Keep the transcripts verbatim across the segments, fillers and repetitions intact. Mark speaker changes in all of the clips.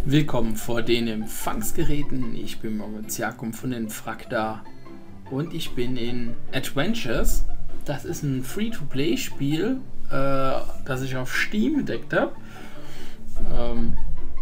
Speaker 1: Willkommen vor den Empfangsgeräten. Ich bin Moritz Jakob von den Frakta und ich bin in Adventures. Das ist ein Free-to-Play-Spiel, äh, das ich auf Steam entdeckt habe. Ähm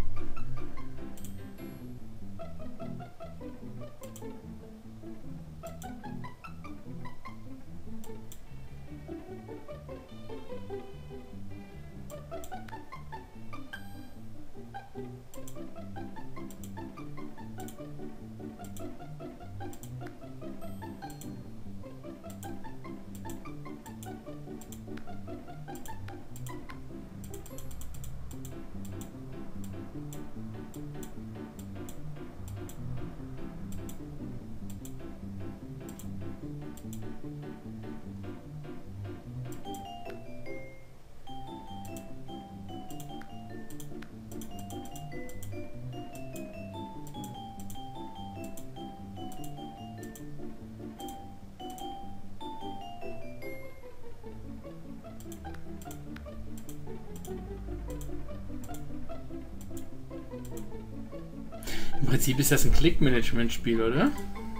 Speaker 1: Im Prinzip ist das ein Klick-Management-Spiel, oder?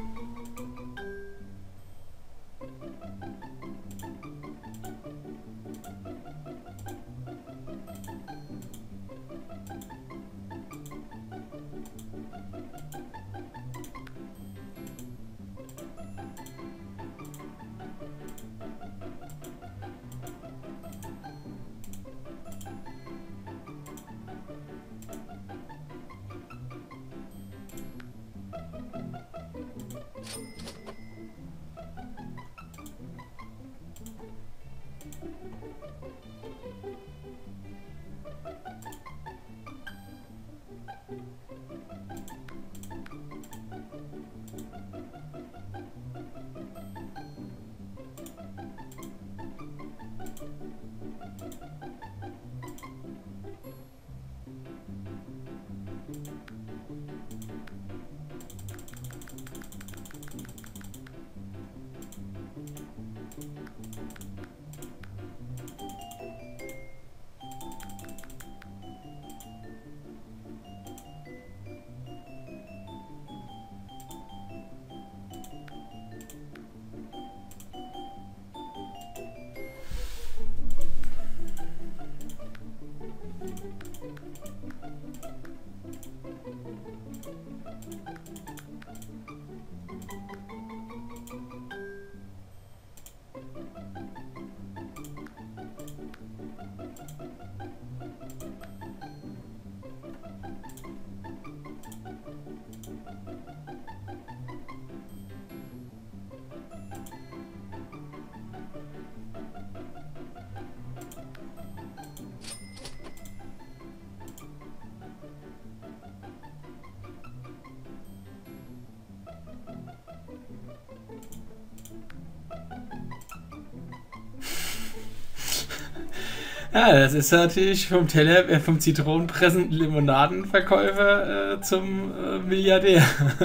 Speaker 1: Ja, das ist natürlich vom Teller, äh, vom zitronenpressenden Limonadenverkäufer äh, zum äh, Milliardär.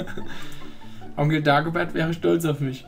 Speaker 1: Onkel Dagobert wäre stolz auf mich.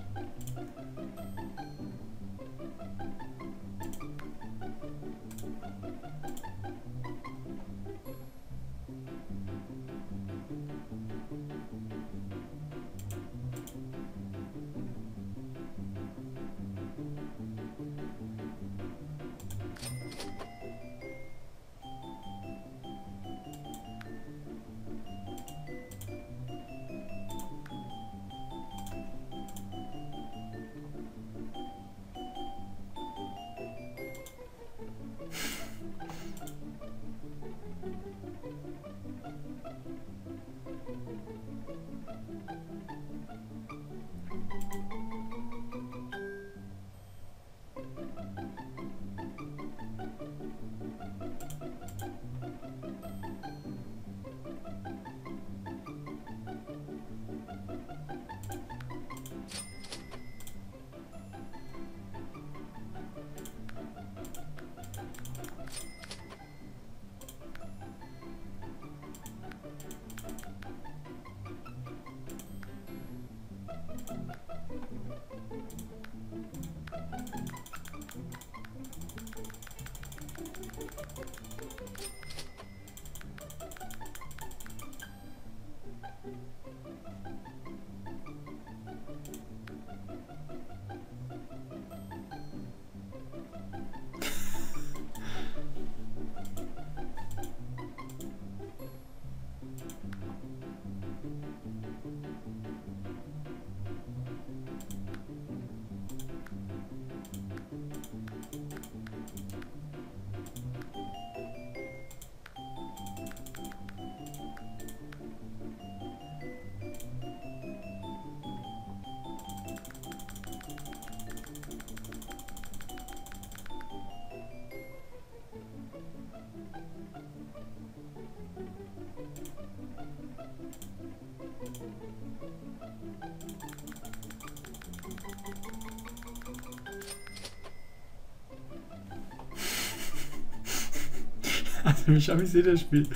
Speaker 1: Also mich amüsiert das Spiel.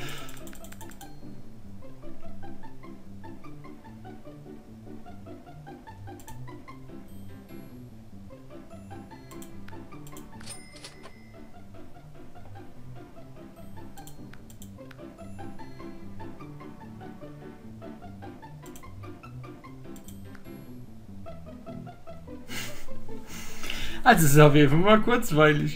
Speaker 1: Also es ist auf jeden Fall mal kurzweilig.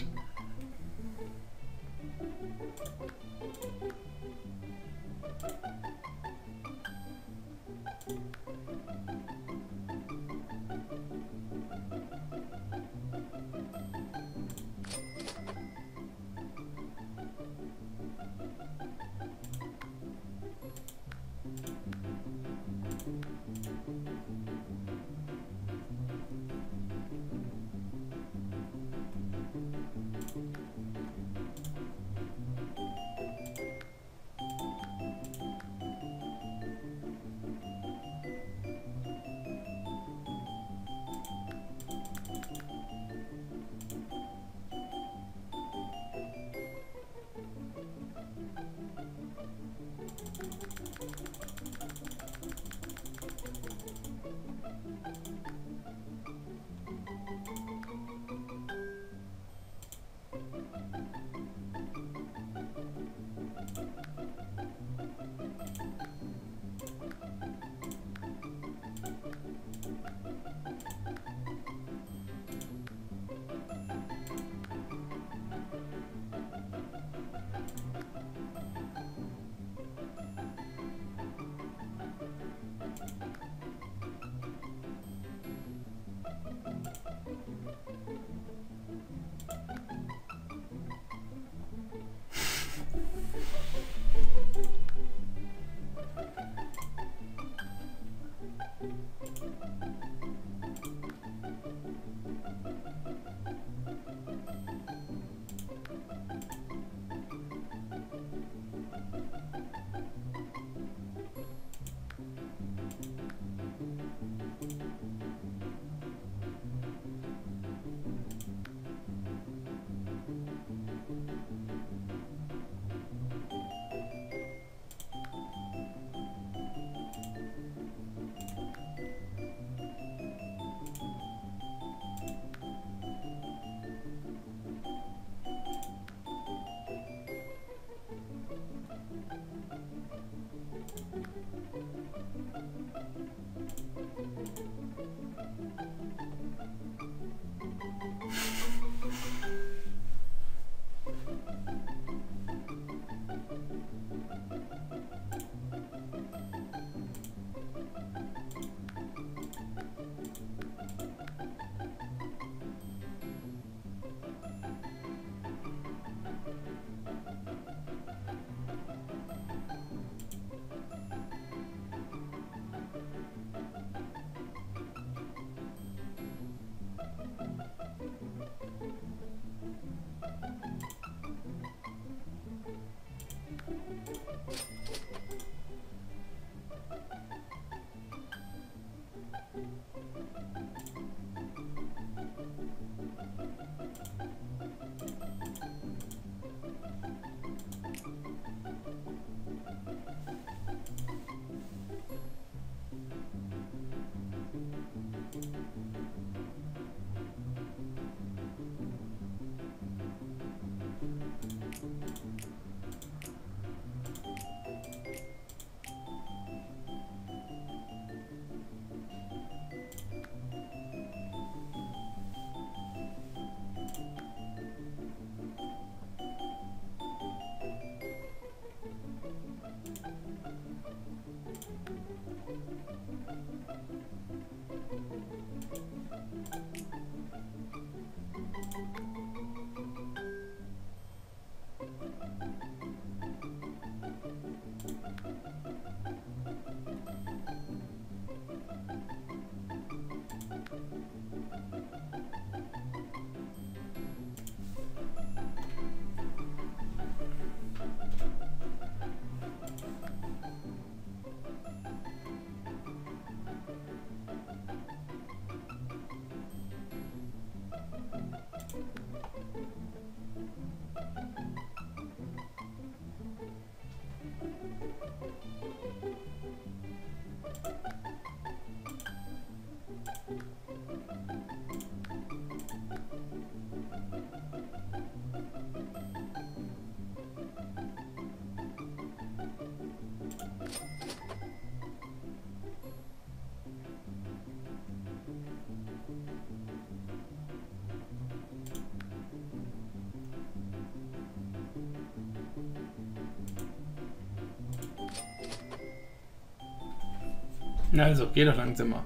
Speaker 1: Also, geh doch langsamer.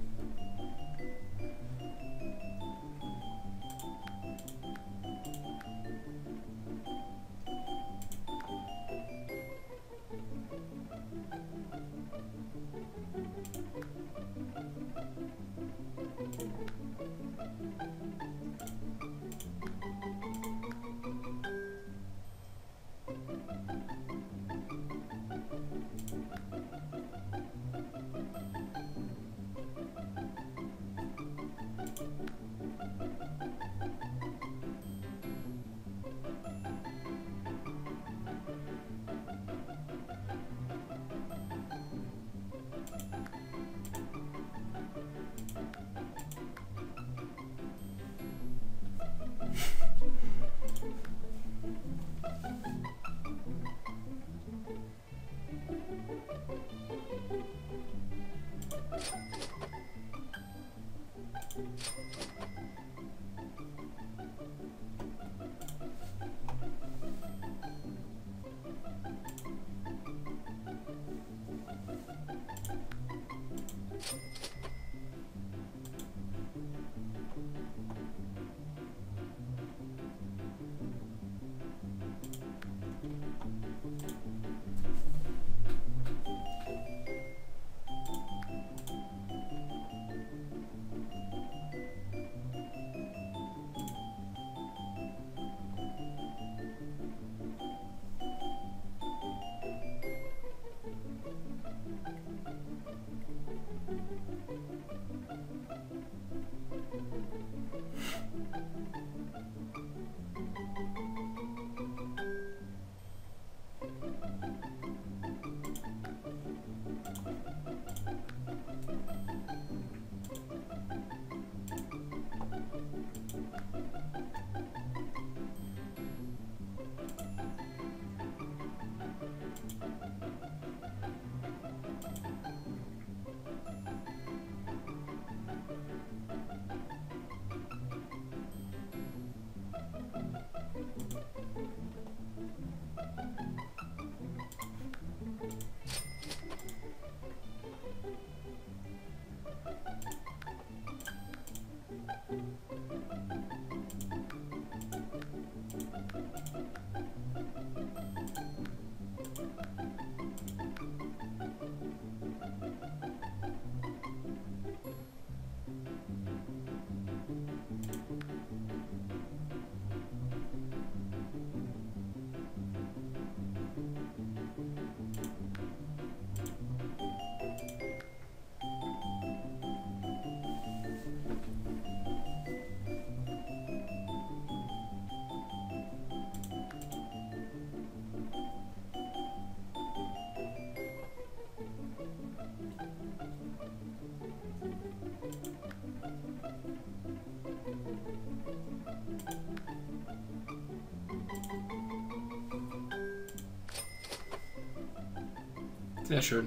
Speaker 2: Sehr schön.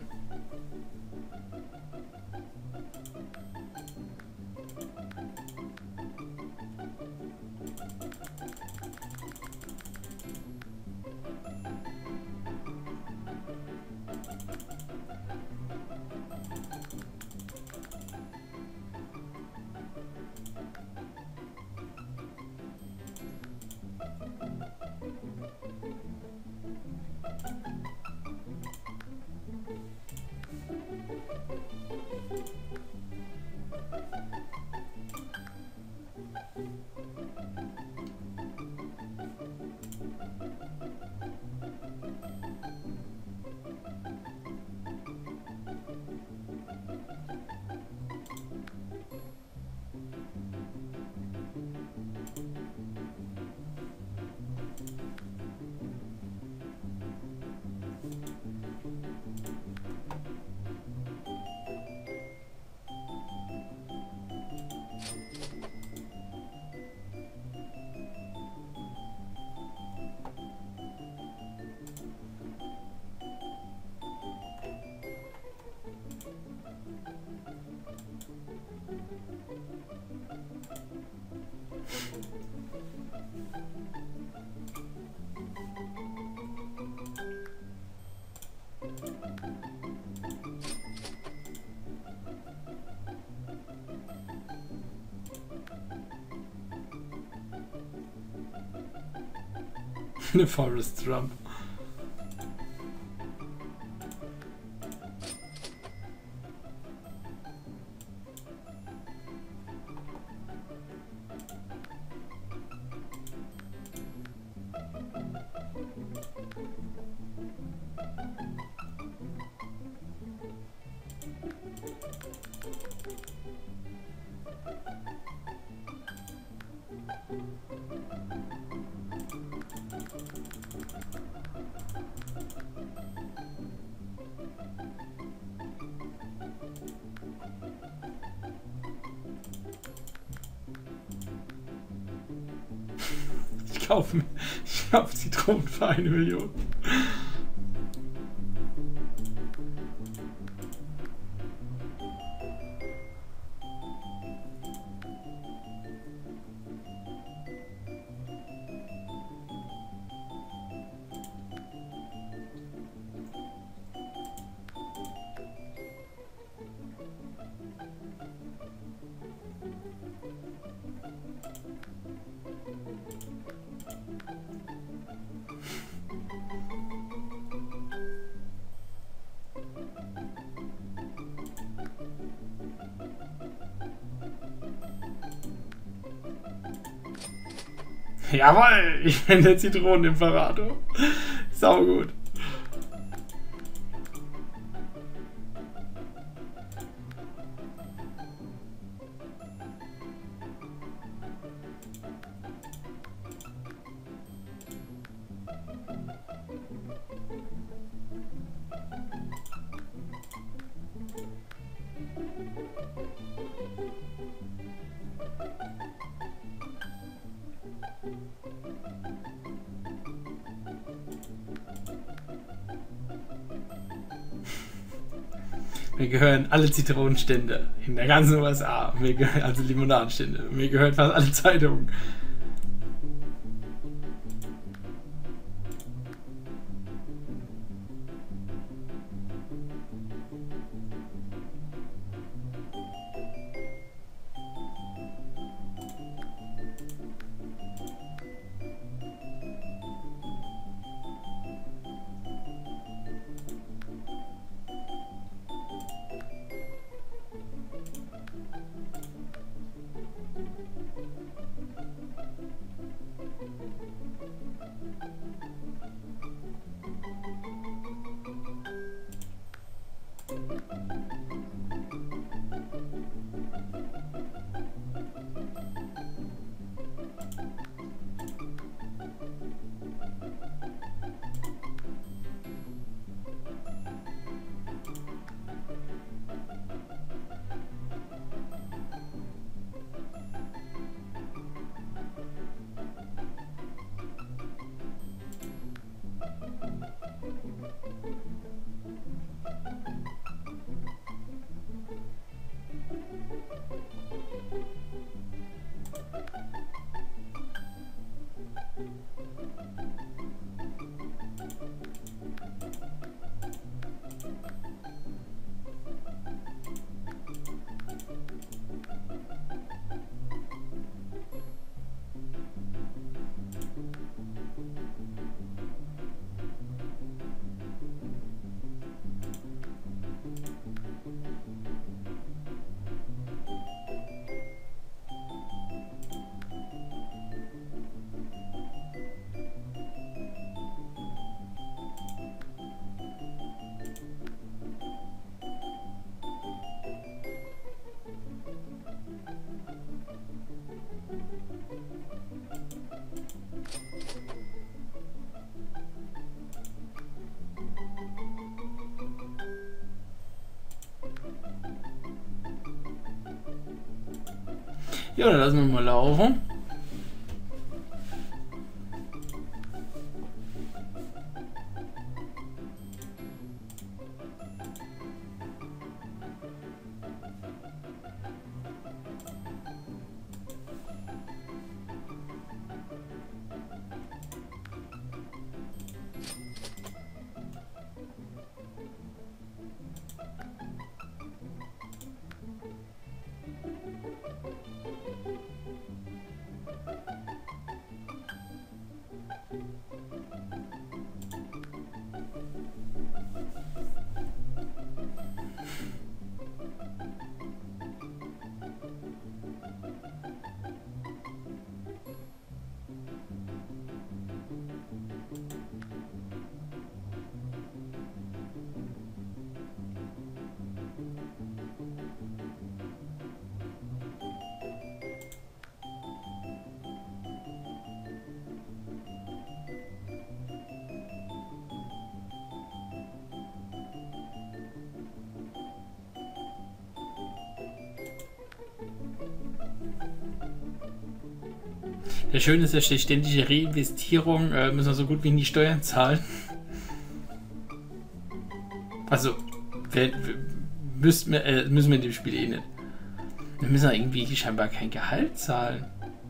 Speaker 1: Eine Forest Drum. Ich kaufe ich kauf Zitronen für eine Million. Jawohl, ich bin der Zitronenimperator. Sau gut. Mir gehören alle Zitronenstände in der ganzen U S A. Mir gehören also Limonadenstände. Mir gehören fast alle Zeitungen. Ja, dann lassen wir mal laufen. Der Schöne ist ja die ständige Reinvestierung, äh, müssen wir so gut wie nie Steuern zahlen. Also, wir, wir, müssen, wir, äh, müssen wir in dem Spiel eh nicht. Wir müssen ja irgendwie scheinbar kein Gehalt zahlen.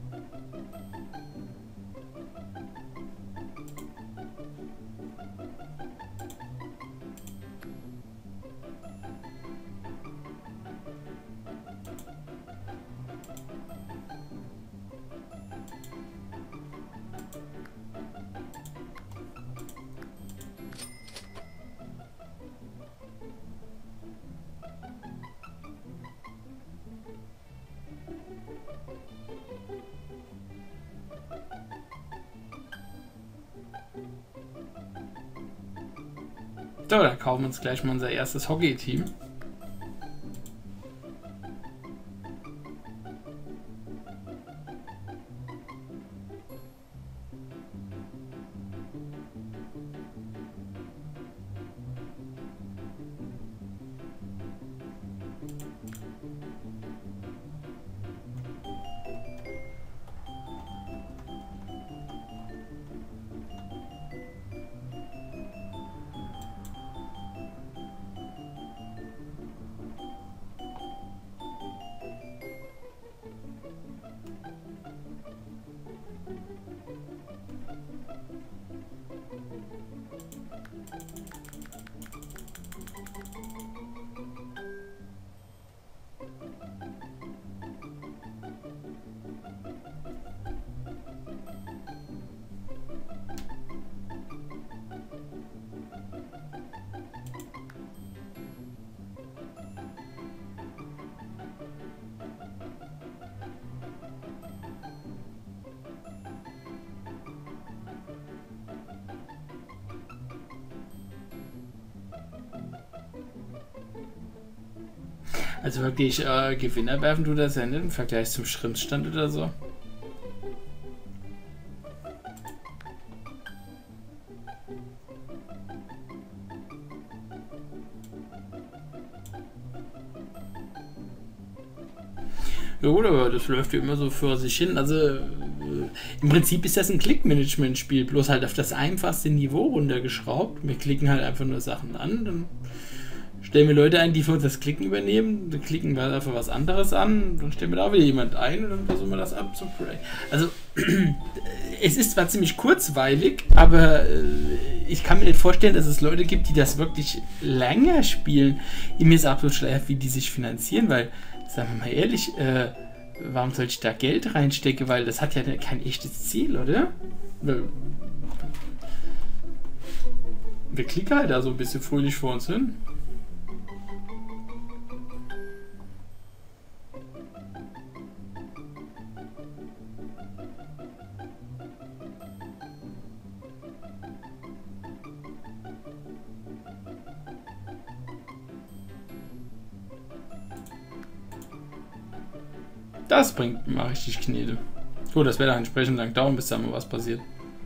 Speaker 1: So, dann kaufen wir uns gleich mal unser erstes Hockey-Team. Also wirklich äh, Gewinner werfen du das ja nicht im Vergleich zum Schrimpsstand oder so. Ja gut, aber das läuft ja immer so für sich hin. Also äh, im Prinzip ist das ein Klick-Management-Spiel, bloß halt auf das einfachste Niveau runtergeschraubt. Wir klicken halt einfach nur Sachen an, dann stellen wir Leute ein, die für uns das Klicken übernehmen, dann klicken wir einfach was anderes an, dann stellen wir da wieder jemand ein und dann versuchen wir das abzubrechen. Also es ist zwar ziemlich kurzweilig, aber äh, ich kann mir nicht vorstellen, dass es Leute gibt, die das wirklich länger spielen. Mir ist absolut schleierhaft, wie die sich finanzieren, weil, sagen wir mal ehrlich, äh, warum soll ich da Geld reinstecken, weil das hat ja kein echtes Ziel, oder? Wir klicken halt da so ein bisschen fröhlich vor uns hin. Das bringt mal richtig Knete. Gut, das wird dann entsprechend lang dauern, bis da mal was passiert.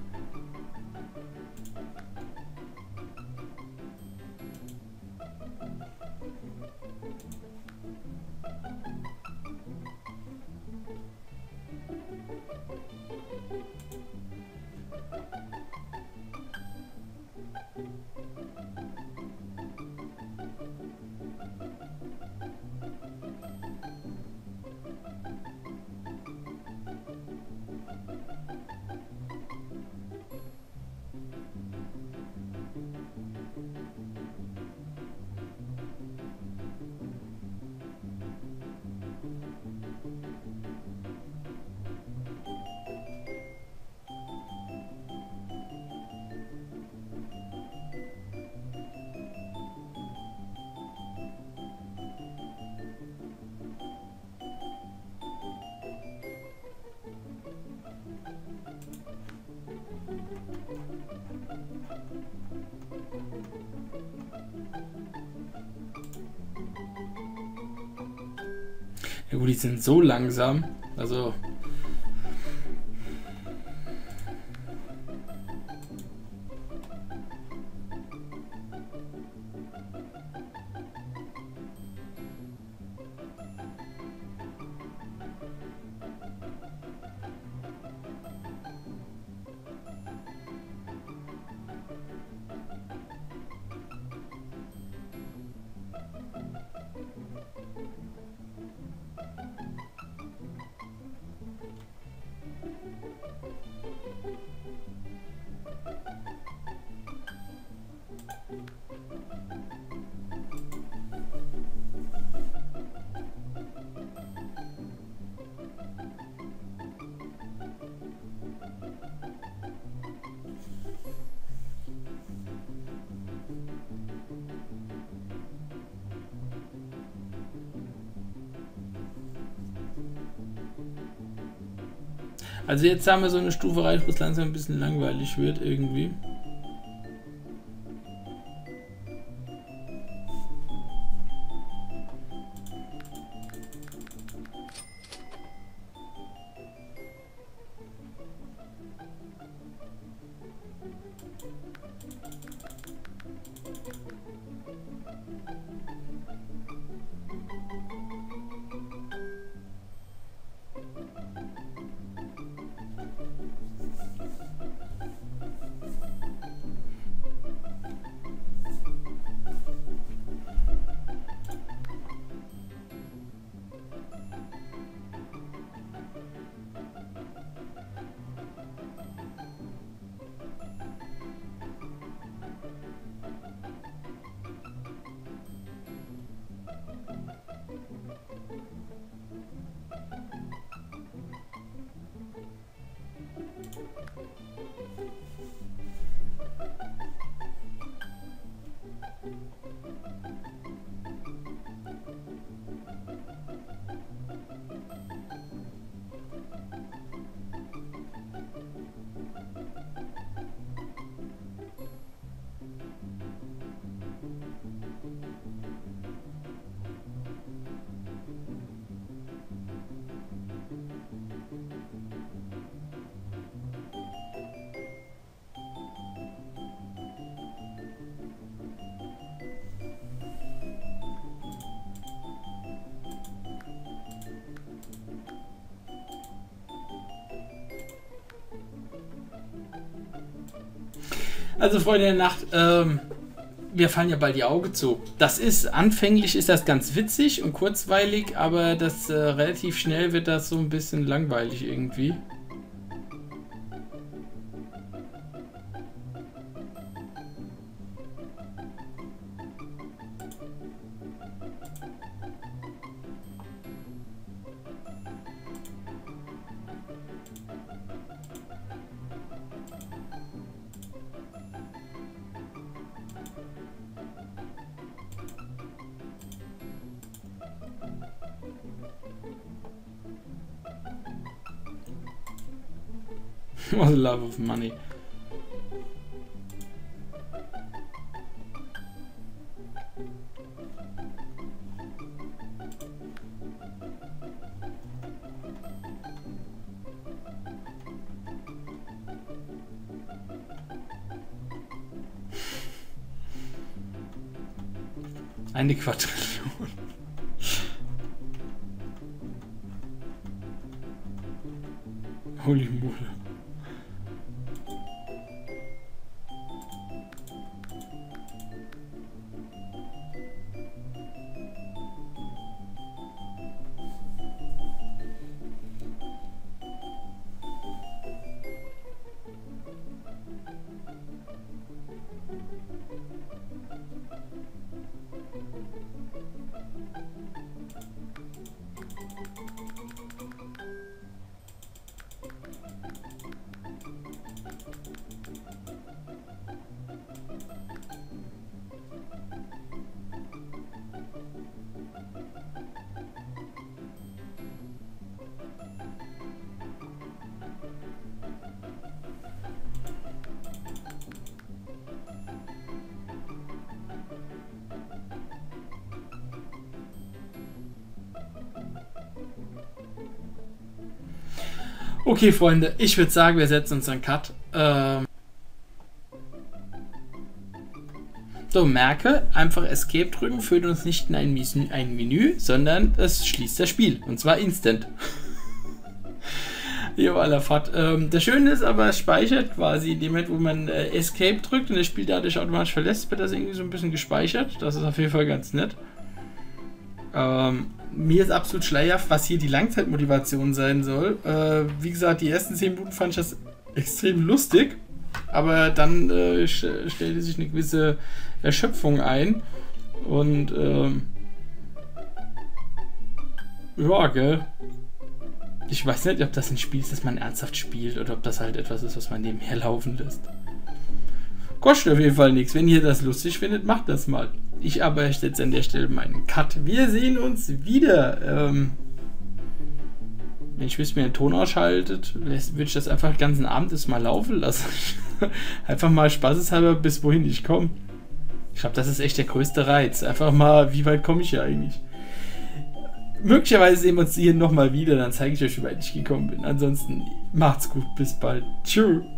Speaker 1: Ja gut, die sind so langsam. Also. Also jetzt haben wir so eine Stufe erreicht, wo es langsam ein bisschen langweilig wird irgendwie. Also Freunde der Nacht, ähm, wir fallen ja bald die Augen zu. Das ist, anfänglich ist das ganz witzig und kurzweilig, aber das äh, relativ schnell wird das so ein bisschen langweilig irgendwie. Was a love of money. Eine Quadrillion. Holy moly. Okay, Freunde, ich würde sagen, wir setzen uns einen Cut. Ähm so, merke, einfach Escape drücken führt uns nicht in ein, Menü, ein Menü, sondern es schließt das Spiel. Und zwar instant. Jo, aller Fahrt. Ähm, das Schöne ist aber, es speichert quasi in dem Moment, wo man äh, Escape drückt und das Spiel dadurch automatisch verlässt, wird das irgendwie so ein bisschen gespeichert. Das ist auf jeden Fall ganz nett. Ähm, mir ist absolut schleierhaft, was hier die Langzeitmotivation sein soll. Äh, wie gesagt, die ersten zehn Minuten fand ich das extrem lustig, aber dann äh, stellte sich eine gewisse Erschöpfung ein und ähm, ja, gell. Ich weiß nicht, ob das ein Spiel ist, das man ernsthaft spielt oder ob das halt etwas ist, was man nebenher laufen lässt. Kostet auf jeden Fall nichts. Wenn ihr das lustig findet, macht das mal. Ich aber jetzt an der Stelle meinen Cut. Wir sehen uns wieder. Ähm, wenn ich wüsste, mir den Ton ausschaltet, würde ich das einfach den ganzen Abend das mal laufen lassen. Einfach mal spaßeshalber, bis wohin ich komme. Ich glaube, das ist echt der größte Reiz. Einfach mal, wie weit komme ich hier eigentlich? Möglicherweise sehen wir uns hier nochmal wieder, dann zeige ich euch, wie weit ich gekommen bin. Ansonsten macht's gut, bis bald. Tschüss.